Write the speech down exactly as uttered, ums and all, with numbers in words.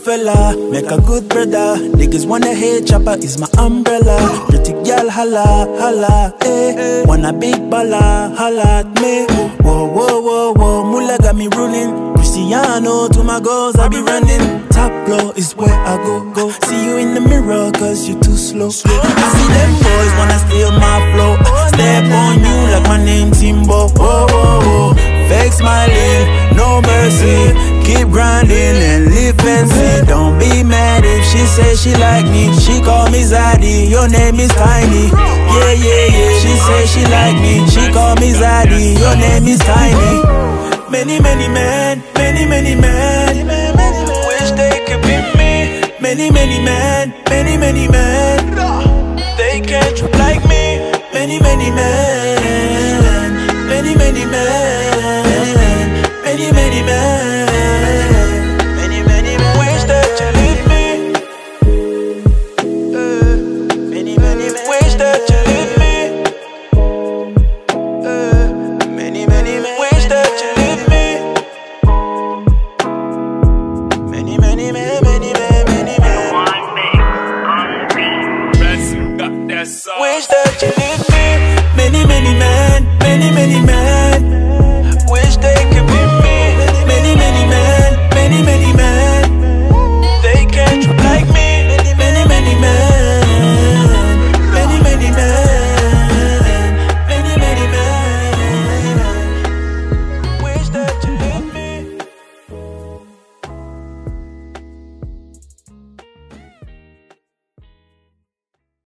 fella, make a good brother. Niggas wanna hate, chopper is my umbrella. Pretty girl, holla, holla, eh. Wanna big baller, holla at me. Whoa, whoa, whoa, whoa, Mula got me ruling. Cristiano to my goals, I be running. Top floor is where I go, go. See you in the mirror, cause you too slow. I see them boys wanna steal my flow. Step on you like my name Timbo. Whoa, whoa, whoa. Fake smiling, no mercy. Keep grinding and live fancy. Don't be mad if she say she like me. She call me Zaddy, your name is Tiny. Yeah, yeah, yeah. She say she like me. She call me Zaddy, your name is Tiny. Many, many men, many, many men wish they could be me. Many, many men, many, many men, they can't trip like me. Many, many men, many, many men, many, many men.